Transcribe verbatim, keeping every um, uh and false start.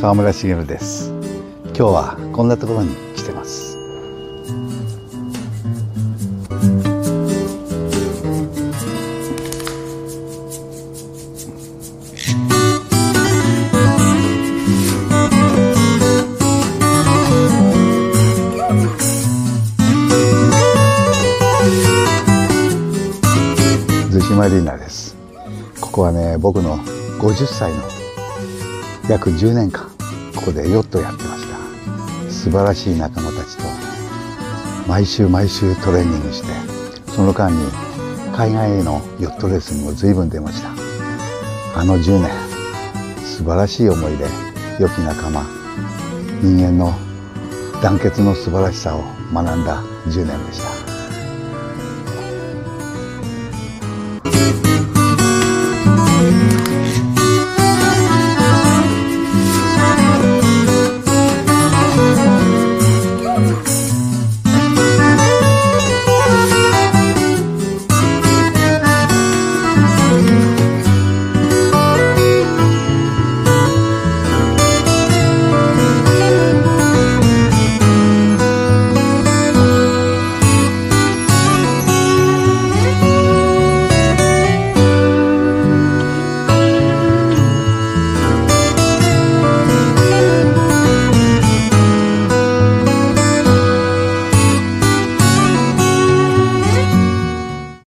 川村茂です。今日はこんなところに来てます。逗子マリーナです。ここはね、僕のごじゅっさいの約じゅうねんかんここでヨットをやってました。素晴らしい仲間たちと毎週毎週トレーニングして、その間に海外へのヨットレースにも随分出ました。あのじゅうねん、素晴らしい思い出、良き仲間、人間の団結の素晴らしさを学んだじゅうねんでした。